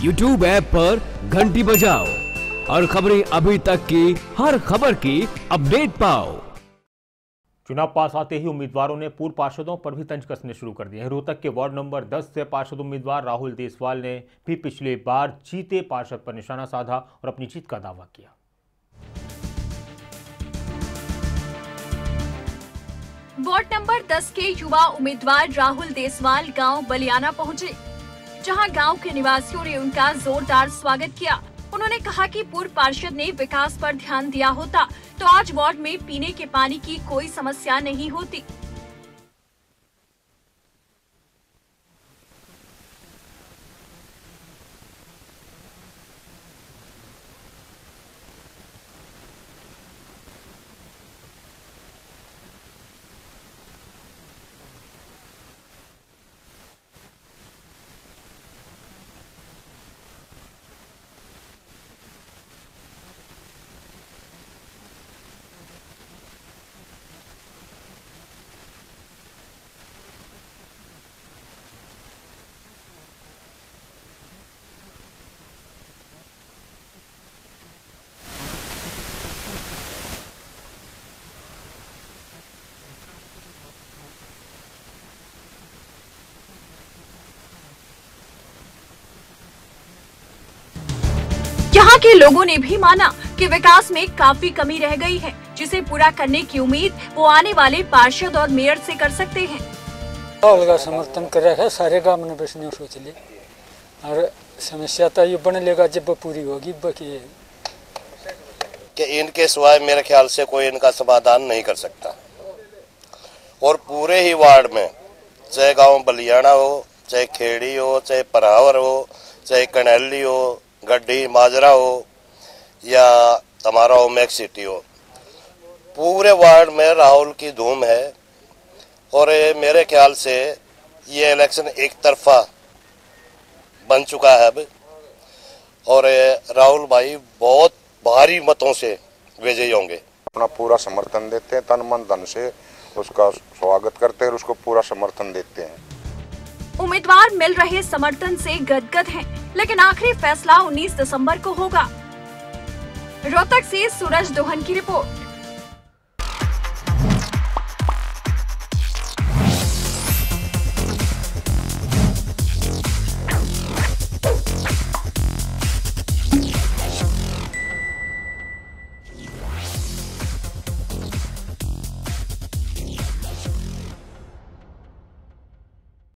YouTube app पर घंटी बजाओ और खबरें अभी तक की हर खबर की अपडेट पाओ। चुनाव पास आते ही उम्मीदवारों ने पूर्व पार्षदों पर भी तंज कसने शुरू कर दिए हैं। रोहतक के वार्ड नंबर 10 से पार्षद उम्मीदवार राहुल देसवाल ने भी पिछले बार जीते पार्षद पर निशाना साधा और अपनी जीत का दावा किया। वार्ड नंबर 10 के युवा उम्मीदवार राहुल देसवाल गांव बलियाना पहुंचे, जहां गांव के निवासियों ने उनका जोरदार स्वागत किया। उन्होंने कहा कि पूर्व पार्षद ने विकास पर ध्यान दिया होता तो आज वार्ड में पीने के पानी की कोई समस्या नहीं होती। यहाँ के लोगों ने भी माना कि विकास में काफी कमी रह गई है, जिसे पूरा करने की उम्मीद वो आने वाले पार्षद और मेयर से कर सकते हैं। का समर्थन कर रहा है सारे गांव में बसने सोच ले और समस्या तो ये बन लेगा जब पूरी होगी बाकी कि इनके सिवाय मेरे ख्याल से कोई इनका समाधान नहीं कर सकता। और पूरे ही वार्ड में चाहे गांव बलियाना हो, चाहे खेड़ी हो, चाहे परावर हो, चाहे कनैली हो, गड्डी माजरा हो या हमारा हो मैक सिटी हो, पूरे वार्ड में राहुल की धूम है। और मेरे ख्याल से ये इलेक्शन एक तरफा बन चुका है अब, और राहुल भाई बहुत भारी मतों से विजयी होंगे। अपना पूरा समर्थन देते हैं, तन मन धन से उसका स्वागत करते हैं और उसको पूरा समर्थन देते हैं। उम्मीदवार मिल रहे समर्थन से गदगद हैं, लेकिन आखिरी फैसला 19 दिसंबर को होगा। रोहतक से सूरज दोहन की रिपोर्ट।